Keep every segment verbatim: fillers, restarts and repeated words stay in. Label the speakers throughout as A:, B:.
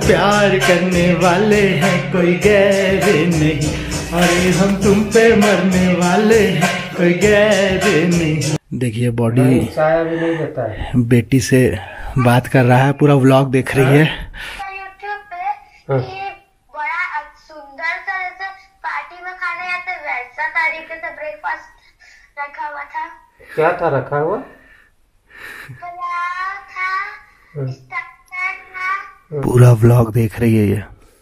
A: प्यार करने वाले हैं कोई गैर नहीं, अरे हम तुम पे मरने वाले हैं कोई गैर नहीं। देखिए बॉडी भी नहीं देता है। बेटी से बात कर रहा है, पूरा व्लॉग देख रही है।
B: यूट्यूब पे ये बड़ा सुंदर सा जैसे पार्टी में खाने आते वैसा तरीके से ब्रेकफास्ट रखा हुआ था।
C: क्या था रखा हुआ?
B: पुलाव था, स्टफर था।
A: पूरा व्लॉग देख रही है ये।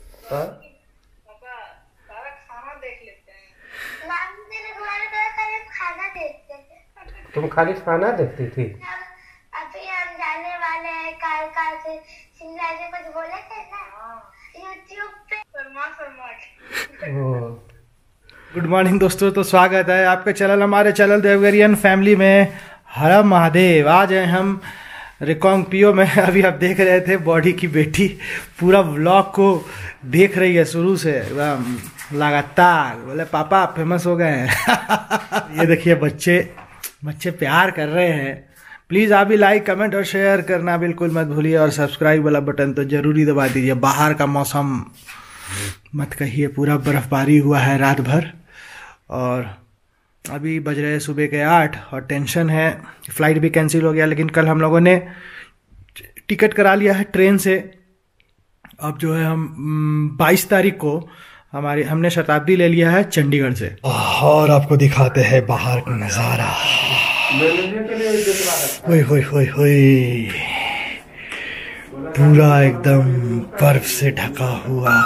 C: तुम खाली खाना देखती थी?
B: अभी हम जाने वाले हैं कालका से शिमला से, कुछ बोले थे ना यूट्यूब पे। शर्मा शर्मा।
A: गुड मॉर्निंग दोस्तों, तो स्वागत है आपके चैनल हमारे चैनल देवगरियन फैमिली में। हर महादेव। आज हैं हम रिकॉन्गपियो में। अभी आप देख रहे थे बॉडी की बेटी पूरा व्लॉग को देख रही है शुरू से एकदम लगातार। बोले पापा आप फेमस हो गए हैं। ये देखिए बच्चे बच्चे प्यार कर रहे हैं। प्लीज़ आप भी लाइक कमेंट और शेयर करना बिल्कुल मत भूलिए, और सब्सक्राइब वाला बटन तो ज़रूरी दबा दीजिए। बाहर का मौसम मत कहिए, पूरा बर्फबारी हुआ है रात भर, और अभी बज रहे सुबह के आठ, और टेंशन है। फ्लाइट भी कैंसिल हो गया, लेकिन कल हम लोगों ने टिकट करा लिया है ट्रेन से। अब जो है हम बाईस तारीख को हमारी हमने शताब्दी ले लिया है चंडीगढ़ से, और आपको दिखाते हैं बाहर का नज़ारा। होय होय होय होय, पूरा एकदम बर्फ से ढका हुआ।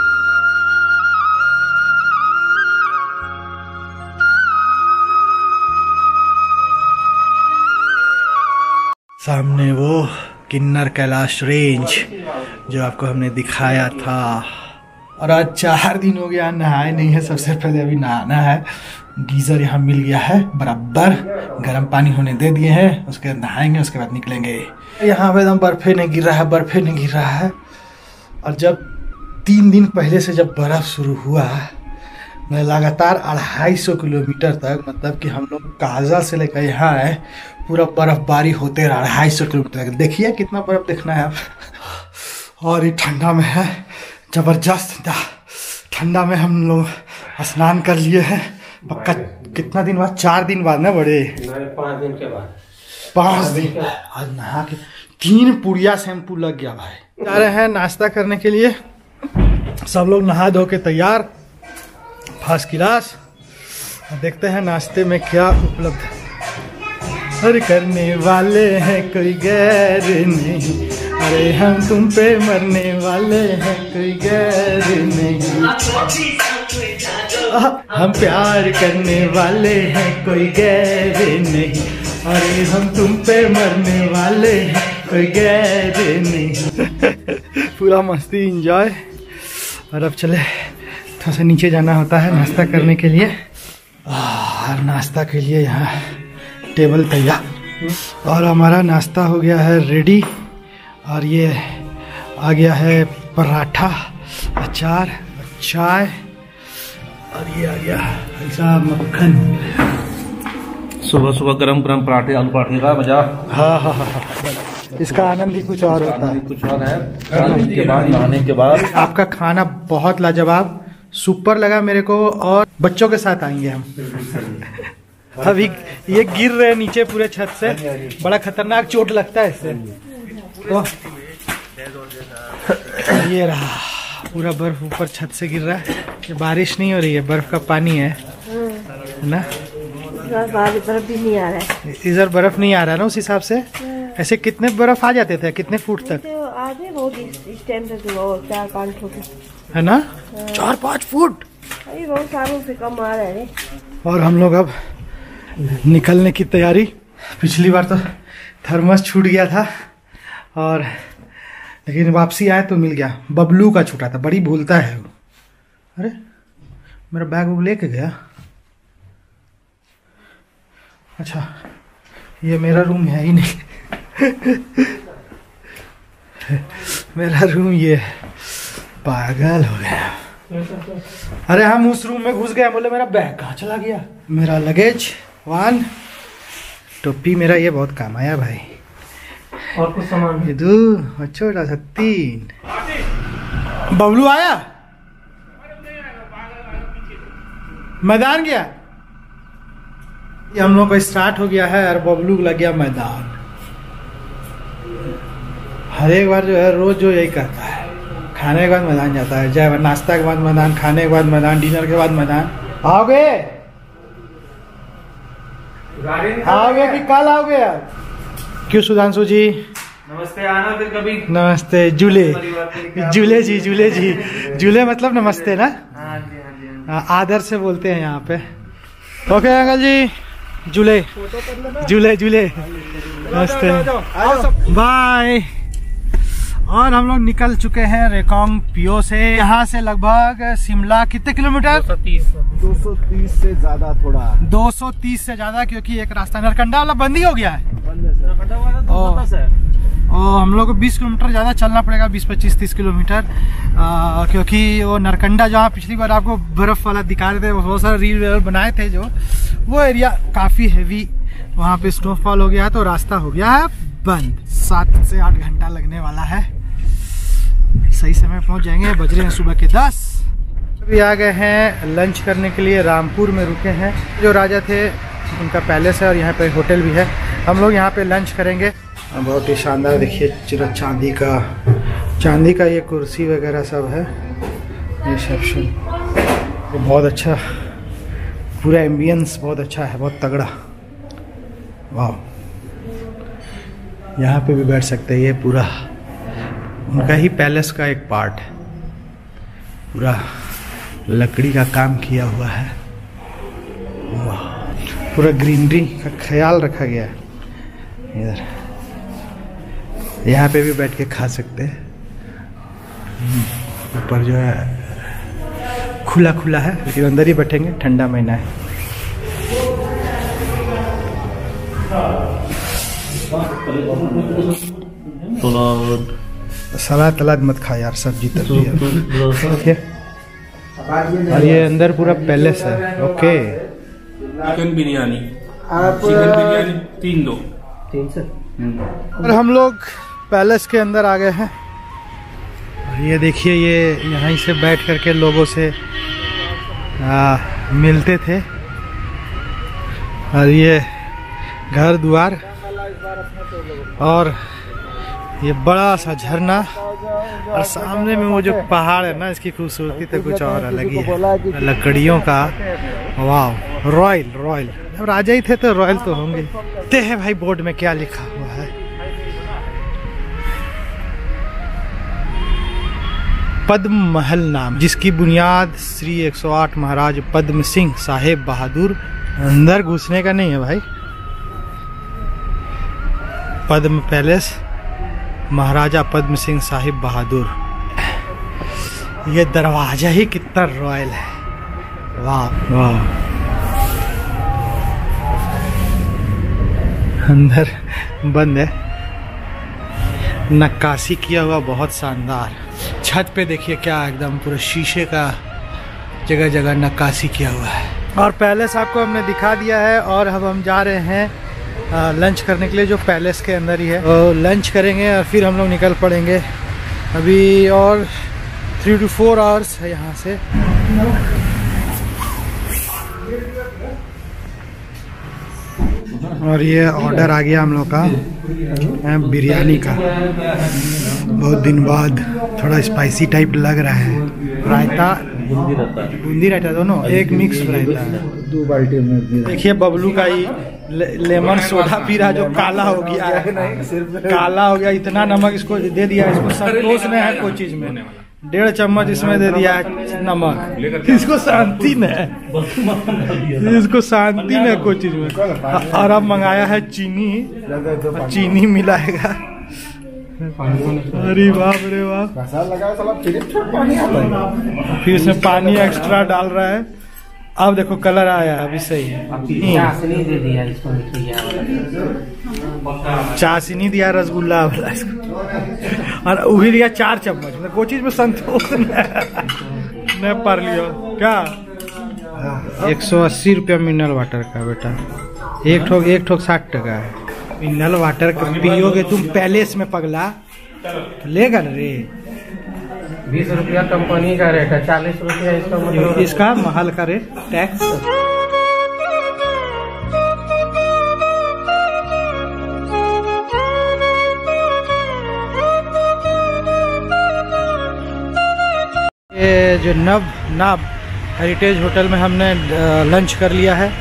A: सामने वो किन्नर कैलाश रेंज जो आपको हमने दिखाया था। और आज चार दिन हो गया नहाए नहीं है। सबसे पहले अभी नहाना है। गीज़र यहाँ मिल गया है बराबर, गर्म पानी होने दे दिए हैं, उसके बाद नहाएंगे, उसके बाद निकलेंगे। यहाँ पे एकदम बर्फे नहीं गिर रहा है, बर्फे नहीं गिर रहा है। और जब तीन दिन पहले से जब बर्फ़ शुरू हुआ, मैं लगातार अढ़ाई सौ किलोमीटर तक, मतलब कि हम लोग काजा से लेकर यहाँ आए, पूरा बर्फबारी होते रहा अढ़ाई सौ किलोमीटर तक। देखिए कितना बर्फ देखना है आप। और ये ठंडा में है जबरदस्त। ठंडा में हम लोग स्नान कर लिए हैं। पक्का कितना दिन बाद? चार दिन बाद ना बड़े?
C: पाँच दिन के बाद।
A: पाँच दिन आज नहा के तीन पुड़िया शैम्पू लग गया भाई। जा रहे हैं नाश्ता करने के लिए। सब लोग नहा धो के तैयार, फर्स्ट क्लास। देखते हैं नाश्ते में क्या उपलब्ध है। हर करने वाले हैं कोई गैर नहीं, अरे हम तुम पे मरने वाले हैं कोई गैर नहीं। हम प्यार करने वाले हैं कोई गैर नहीं, अरे हम तुम पे मरने वाले हैं कोई गैर नहीं। पूरा मस्ती एंजॉय। और अब चले, थोड़ा सा नीचे जाना होता है नाश्ता करने के लिए। और नाश्ता के लिए यहाँ टेबल तैयार, और हमारा नाश्ता हो गया है रेडी। और ये आ गया है पराठा, अचार, चाय, और ये आ गया ऐसा मक्खन।
C: सुबह सुबह गरम गरम पराठे, आलू पराठे का मजा।
A: हाँ हाँ हाँ हाँ, इसका आनंद ही कुछ और होता है।
C: कुछ और है। खाने के बाद नहाने के बाद
A: आपका खाना बहुत लाजवाब, सुपर लगा मेरे को। और बच्चों के साथ आएंगे हम। अभी ये गिर रहे नीचे पूरे छत से, बड़ा खतरनाक चोट लगता है इससे। तो ये रहा, पूरा बर्फ ऊपर छत से गिर रहा है। ये बारिश नहीं हो रही है, बर्फ का पानी है ना।
B: बर्फ भी नहीं आ रहा है
A: इधर, बर्फ नहीं आ रहा है ना उस हिसाब से। ऐसे कितने बर्फ आ जाते थे, कितने फुट तक?
B: आधे बहुत इस टाइम तक चार पाँच फुट
A: है ना, चार पाँच फुट।
B: अभी बहुत सालों से कम आ रहा है।
A: और हम लोग अब निकलने की तैयारी। पिछली बार तो थर्मस छूट गया था, और लेकिन वापसी आए तो मिल गया। बबलू का छूटा था, बड़ी भूलता है वो। अरे मेरा बैग वो लेके गया। अच्छा ये मेरा रूम है ही नहीं। मेरा रूम ये है। पागल हो गया। अरे हम उस रूम में घुस गए, बोले मेरा बैग कहाँ चला गया। मेरा लगेज वन, टोपी मेरा ये बहुत काम आया भाई।
C: और कुछ सामान
A: ये दो, छोटा सा तीन, बबलू आया, मैदान गया। ये हम लोग का स्टार्ट हो गया है और बबलू लग गया मैदान। हर एक बार जो है रोज जो यही करता है, खाने के बाद मैदान जाता है, चाहे नाश्ता के बाद मैदान, खाने के बाद मैदान, डिनर के बाद मैदान। आओगे आओगे कि कल आओगे यार? क्यों सुधांशु जी?
C: नमस्ते, आना फिर कभी।
A: नमस्ते जूले, जूले जी, जूले जी, जूले मतलब नमस्ते ना?
C: हाँ जी, हाँ जी।
A: आदर से बोलते हैं यहाँ पे। ओके अंकल जी, जूले जूले जूले नमस्ते, बाय। और हम लोग निकल चुके हैं रेकोंग पियो से। यहाँ से लगभग शिमला कितने किलोमीटर?
C: दो सौ तीस
D: दो सौ तीस से ज्यादा, थोड़ा
A: दो सौ तीस से ज्यादा, क्योंकि एक रास्ता नरकंडा वाला बंद ही हो गया है। और हम लोग को बीस किलोमीटर ज़्यादा चलना पड़ेगा, बीस पच्चीस तीस किलोमीटर, आ, क्योंकि वो नरकंडा जहाँ पिछली बार आपको बर्फ़ वाला दिखा रहे थे, बहुत सारे रील वील बनाए थे, जो वो एरिया काफ़ी हैवी, वहाँ पे स्नोफॉल हो गया है, तो रास्ता हो गया है बंद। सात से आठ घंटा लगने वाला है, सही समय पहुँच जाएंगे। बज रहे हैं सुबह के दस। अभी आ गए हैं लंच करने के लिए, रामपुर में रुके हैं। जो राजा थे उनका पैलेस है और यहाँ पे होटल भी है। हम लोग यहाँ पे लंच करेंगे। बहुत ही शानदार, देखिए चिरा चांदी का चांदी का ये कुर्सी वगैरह सब है, रिसेप्शन तो बहुत अच्छा, पूरा एम्बियंस बहुत अच्छा है, बहुत तगड़ा। वाह, यहाँ पे भी बैठ सकते हैं। ये पूरा उनका ही पैलेस का एक पार्ट है, पूरा लकड़ी का काम किया हुआ है। वाह, पूरा ग्रीनरी का ख्याल रखा गया है। इधर यहाँ पे भी बैठ के खा सकते हैं। ऊपर जो है खुला खुला है, लेकिन अंदर ही बैठेंगे, ठंडा महीना है। सलाद तलाद मत खा यार, सब्जी तब्जी है। और ये अंदर पूरा पैलेस है। Okay,
C: chicken biryani, chicken biryani तीन दो तीन से।
A: और हम लोग पैलेस के अंदर आ गए हैं। और ये देखिए, ये यहीं से बैठ करके लोगों से आ, मिलते थे। और ये घर द्वार और ये बड़ा सा झरना, और सामने में वो जो पहाड़ है ना, इसकी खूबसूरती तो कुछ और अलग ही है, लकड़ियों का। वाह, रॉयल रॉयल, अब राजा ही थे तो रॉयल तो होंगे। देखते हैं भाई बोर्ड में क्या लिखा हुआ है। पद्म महल नाम, जिसकी बुनियाद श्री एक सौ आठ महाराज पद्म सिंह साहेब बहादुर। अंदर घुसने का नहीं है भाई। पद्म पैलेस, महाराजा पद्म सिंह साहिब बहादुर। ये दरवाजा ही कितना रॉयल है। वाह वाह, अंदर बंद है, नक्काशी किया हुआ बहुत शानदार। छत पे देखिए क्या एकदम पूरा शीशे का, जगह जगह नक्काशी किया हुआ है। और पैलेस आपको हमने दिखा दिया है, और अब हम जा रहे हैं आ, लंच करने के लिए, जो पैलेस के अंदर ही है। तो लंच करेंगे और फिर हम लोग निकल पड़ेंगे। अभी और थ्री टू फोर आवर्स है यहाँ से। और ये ऑर्डर आ गया हम लोग का बिरयानी का, बहुत दिन बाद, थोड़ा स्पाइसी टाइप लग रहा है। रायता, बूंदी रायता दोनों, एक मिक्स रायता है।
D: दो बाल्टी में
A: देखिए बबलू का ही ले, लेमन सोडा पी रहा, जो काला हो गया है, काला हो गया। इतना नमक इसको दे दिया, इसको संतोष नहीं है कोई चीज में। डेढ़ चम्मच इसमें दे दिया है नमक, इसको शांति न है, इसको शांति न है कोई चीज में। और अब मंगाया है चीनी, चीनी मिलाएगा। अरे बाप रे बाप, फिर इसमें पानी एक्स्ट्रा डाल रहा है। अब देखो कलर आया, अभी सही है।
E: चाशनी दे दिया इसको,
A: चाशनी दिया रसगुल्ला वाला इसको, और वही लिया चार चम्मच। मतलब कोई चीज में संतोष नहीं पा लिया क्या। एक सौ अस्सी रुपया मिनरल वाटर का बेटा, एक ठोक एक ठोक साठ टका है। मिनरल वाटर पियोगे तुम पैलेस में पगला, तो लेगा रे।
E: बीस रुपया कंपनी का रेट है, चालीस रुपया इसका मतलब
A: इसका महल का रेट टैक्स। ये जो नव नाब हेरिटेज होटल में हमने लंच कर लिया है।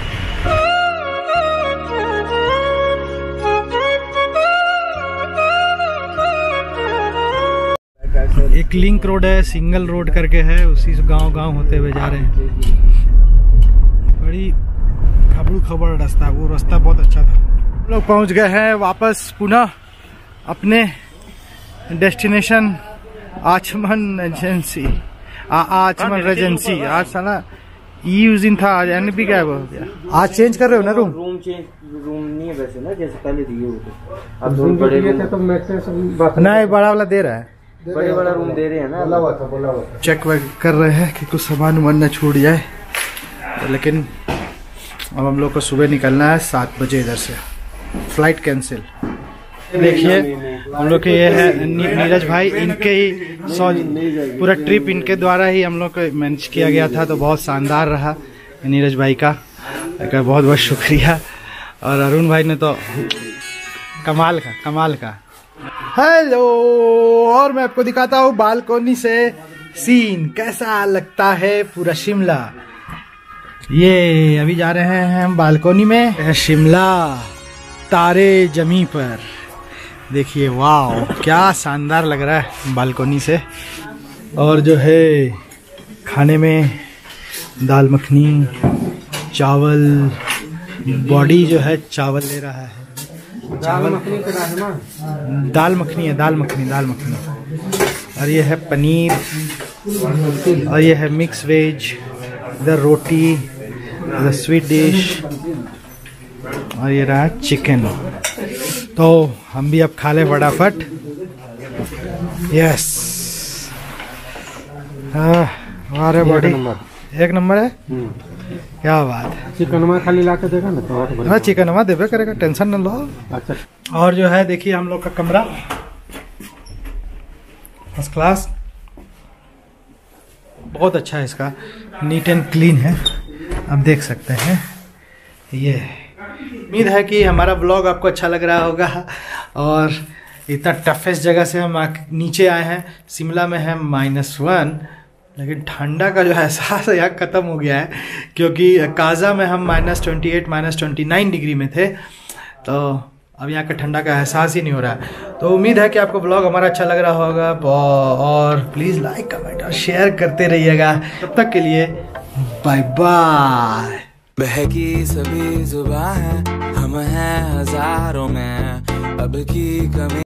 A: एक लिंक रोड है, सिंगल रोड करके है, उसी से गांव गांव होते हुए जा रहे हैं। बड़ी खबड़ू खबड़ रास्ता, वो रास्ता बहुत अच्छा था। हम लोग पहुंच गए हैं वापस पुनः अपने डेस्टिनेशन आचमन एजेंसी, आचमन रेजेंसी। आज साला ई यूजिंग था, आज एन पी क्या है वो आज चेंज कर रहे हो ना रूम?
F: रूम चेंज रूम नहीं है वैसे ना, जैसे पहले दिए होते। अब रूम बड़े दिए थे तो मैक्सिमम
A: नहीं, बड़ा वाला दे रहा है,
F: बड़े बड़ा रूम दे रहे हैं ना। बोला हुआ था, बोला हुआ था।
A: चेक वेक कर रहे हैं कि कुछ सामान वामान न छूट जाए। लेकिन अब हम लोग को सुबह निकलना है सात बजे इधर से, फ्लाइट कैंसिल। देखिए हम लोग के ये है नीरज भाई, इनके ही सौ पूरा ट्रिप इनके द्वारा ही हम लोग को मैनेज किया गया था, तो बहुत शानदार रहा नीरज भाई का, का बहुत बहुत शुक्रिया। और अरुण भाई ने तो कमाल का कमाल का। हेलो, और मैं आपको दिखाता हूँ बालकोनी से सीन कैसा लगता है पूरा शिमला। ये अभी जा रहे हैं हम बालकोनी में, शिमला तारे जमी पर। देखिए वाह क्या शानदार लग रहा है बालकोनी से। और जो है खाने में दाल मखनी, चावल, बॉडी जो है चावल ले रहा है, चावल दाल मखनी है, दाल मखनी दाल मखनी और ये है पनीर, और ये है मिक्स वेज, इधर रोटी, इधर स्वीट डिश, और ये रहा चिकन। तो हम भी अब खा ले फटाफट। यस, हमारे बॉडी एक नंबर है, क्या बात है।
E: चिकनमा खाली ला के देगा ना तो
A: हाँ, चिकनमा देवे करेगा, टेंशन न लो।
E: अच्छा।
A: और जो है देखिए हम लोग का कमरा फर्स्ट क्लास, बहुत अच्छा है, इसका नीट एंड क्लीन है, आप देख सकते हैं। ये उम्मीद है कि हमारा ब्लॉग आपको अच्छा लग रहा होगा। और इतना टफेस्ट जगह से हम नीचे आए हैं, शिमला में है माइनस वन, लेकिन ठंडा का जो एहसास है यहाँ ख़त्म हो गया है, क्योंकि काजा में हम minus twenty eight minus twenty nine degree में थे, तो अब यहाँ का ठंडा का एहसास ही नहीं हो रहा है। तो उम्मीद है कि आपको ब्लॉग हमारा अच्छा लग रहा होगा, और प्लीज़ लाइक कमेंट और शेयर करते रहिएगा। तब तक के लिए बाय बाय।
G: बहकी सभी जुबां हैं, हम हैं हजारों में, अब की कमी